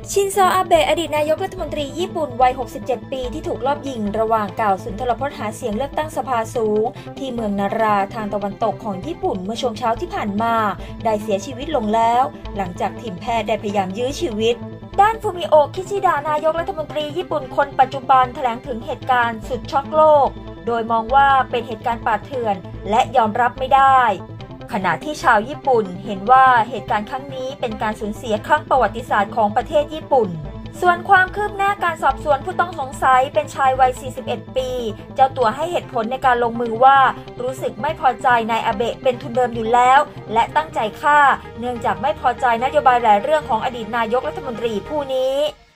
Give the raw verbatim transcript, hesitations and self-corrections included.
ชินโซอาเบะอดีตนายกรัฐมนตรีญี่ปุ่นวัย หกสิบเจ็ด ปีที่ถูกลอบยิงระหว่างกล่าวสุนทรพจน์หาเสียงเลือกตั้งสภาสูงที่เมืองนาราทางตะวันตกของญี่ปุ่นเมื่อช่วงเช้าที่ผ่านมาได้เสียชีวิตลงแล้วหลังจากทีมแพทย์ได้พยายามยื้อชีวิตด้านฟูมิโอะ คิชิดะ นายกรัฐมนตรีญี่ปุ่นคนปัจจุบันแถลงถึงเหตุการณ์สุดช็อกโลกโดยมองว่าเป็นเหตุการณ์ป่าเถื่อนและยอมรับไม่ได้ขณะที่ชาวญี่ปุ่นเห็นว่าเหตุการณ์ครั้งนี้เป็นการสูญเสียครั้งประวัติศาสตร์ของประเทศญี่ปุ่นส่วนความคืบหน้าการสอบสวนผู้ต้องสงสัยเป็นชายวัย สี่สิบเอ็ด ปีเจ้าตัวให้เหตุผลในการลงมือว่ารู้สึกไม่พอใจนายอาเบะเป็นทุนเดิมอยู่แล้วและตั้งใจฆ่าเนื่องจากไม่พอใจนโยบายหลายเรื่องของอดีตนายกรัฐมนตรีผู้นี้